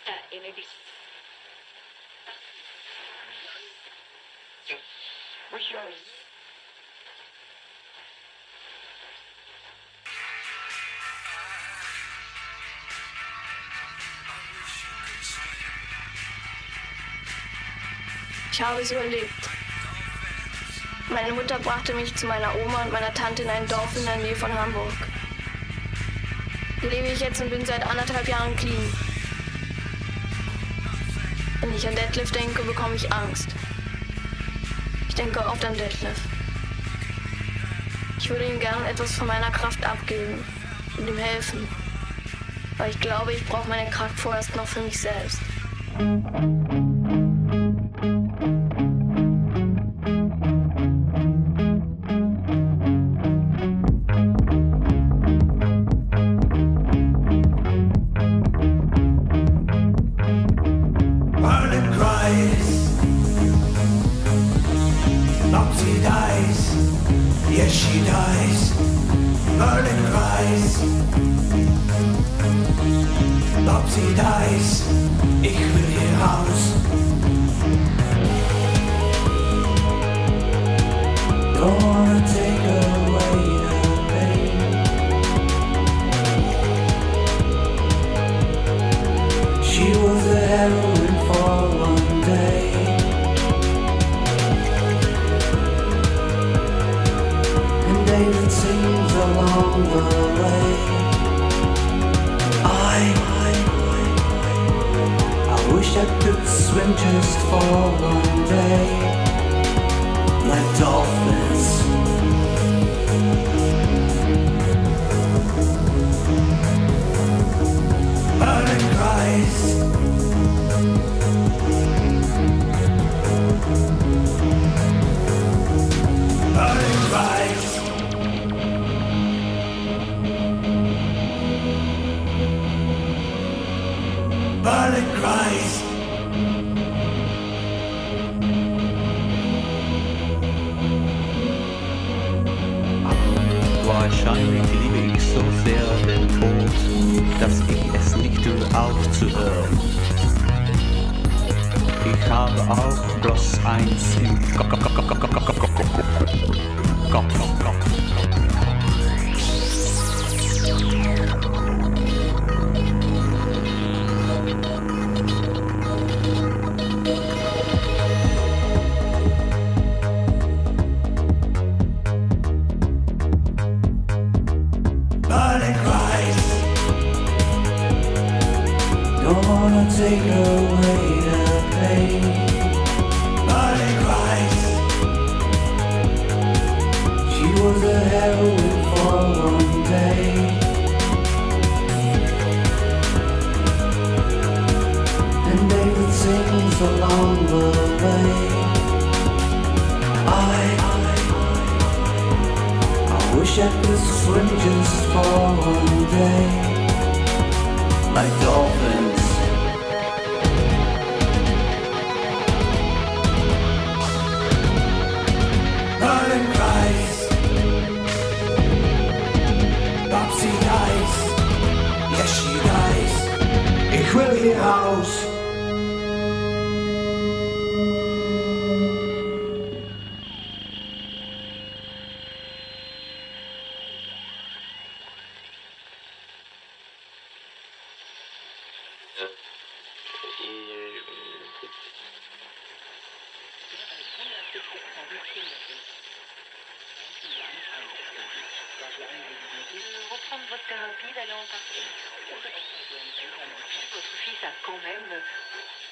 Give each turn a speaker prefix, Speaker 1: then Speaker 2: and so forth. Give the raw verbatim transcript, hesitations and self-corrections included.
Speaker 1: Ich habe es überlebt. Meine Mutter brachte mich zu meiner Oma und meiner Tante in ein Dorf in der Nähe von Hamburg. Hier lebe ich jetzt und bin seit anderthalb Jahren clean. Wenn ich an Detlef denke, bekomme ich Angst. Ich denke oft an Detlef. Ich würde ihm gerne etwas von meiner Kraft abgeben und ihm helfen. Aber ich glaube, ich brauche meine Kraft vorerst noch für mich selbst.
Speaker 2: Wahrscheinlich liebe ich so sehr den Tod, dass ich es nicht tue aufzuhören. Ich habe auch bloß eins im Kopf.
Speaker 3: Take away the pain, but it cries. She was a heroine for one day, and David sings along the way. I, I wish I could swim just for one day, like dolphins. Ich will hier raus.
Speaker 4: Reprendre votre thérapie, d'aller en partie. Votre fils a quand même